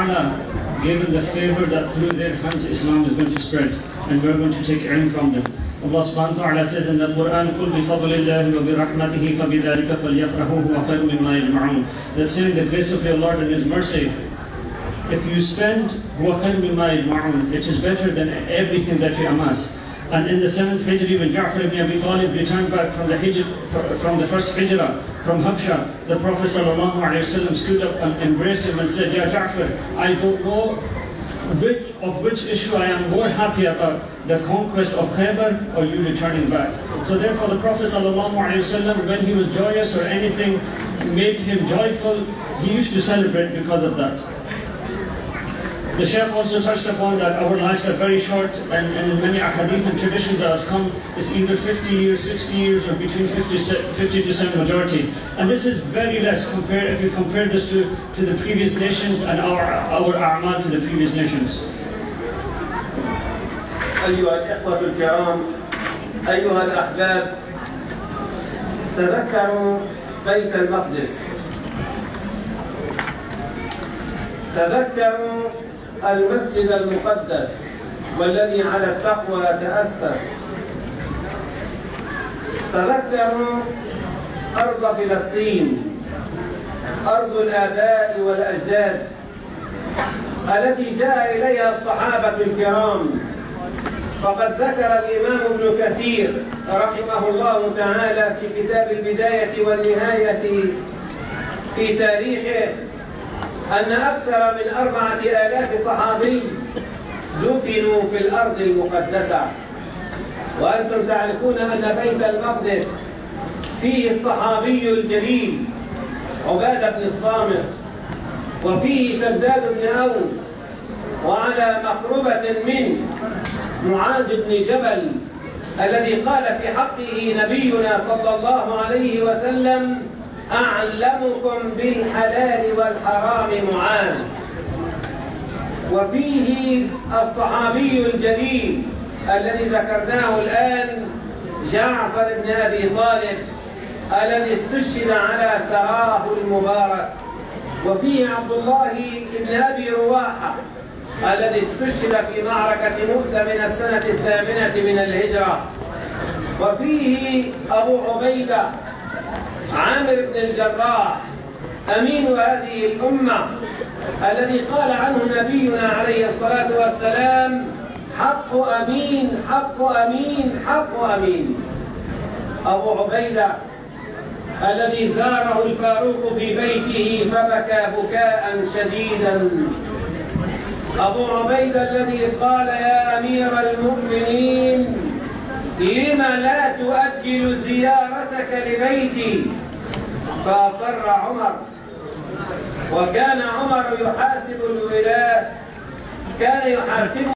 ta'ala gave them the favor that through their hands Islam is going to spread and we're going to take ilm from them. Allah subhanahu wa ta'ala says in the Quran, قُلْ بِفَضْلِ اللَّهِ وَبِرَحْمَتِهِ فَبِذَلِكَ فَلْيَفْرَحُوا هُوَ خَيْرٌ مِمَّا يَجْمَعُونَ. That saying the grace of your Lord and His mercy, if you spend هُوَ خَيْرٌ مِمَّا يَجْمَعُونَ, it is better than everything that you amass. And in the 7th Hijri, when Ja'far ibn Abi Talib returned back from the first Hijrah from Habsha, the Prophet ﷺ stood up and embraced him and said, Ya Ja'far, I don't know which issue I am more happy about, the conquest of Khaybar or you returning back. So therefore the Prophet ﷺ, when he was joyous or anything made him joyful, he used to celebrate because of that. The Shaykh also touched upon that our lives are very short, and in many ahadith and traditions that has come, is either 50 years, 60 years, or between 50% majority. And this is very less if you compare this to the previous nations and our a'mal to the previous nations. أيها الإخوة الكرام، أيها الأحباب، تذكروا بيت المقدس، تذكروا المسجد المقدس والذي على التقوى تأسس، تذكروا أرض فلسطين، أرض الآباء والأجداد التي جاء إليها الصحابة الكرام. فقد ذكر الإمام ابن كثير رحمه الله تعالى في كتاب البداية والنهاية في تاريخه أن أكثر من 4000 صحابي دفنوا في الأرض المقدسة. وأنتم تعرفون أن بيت المقدس فيه الصحابي الجليل عبادة بن الصامت، وفيه شداد بن أوس، وعلى مقربة من معاذ بن جبل الذي قال في حقه نبينا صلى الله عليه وسلم: أعلمكم بالحلال والحرام معاذ. وفيه الصحابي الجليل الذي ذكرناه الآن جعفر بن أبي طالب الذي استشهد على ثراه المبارك. وفيه عبد الله بن أبي رواحة الذي استشهد في معركة مؤتة من السنة 8 من الهجرة. وفيه أبو عبيدة عامر بن الجراح أمين هذه الأمة الذي قال عنه نبينا عليه الصلاة والسلام: حق أمين، حق أمين، حق أمين. أبو عبيدة الذي زاره الفاروق في بيته فبكى بكاء شديدا. أبو عبيدة الذي قال: يا أمير المؤمنين، لم لا تؤجل زيارتك لبيتي؟ فأصر عمر. وكان عمر يحاسب الولاة، كان يحاسب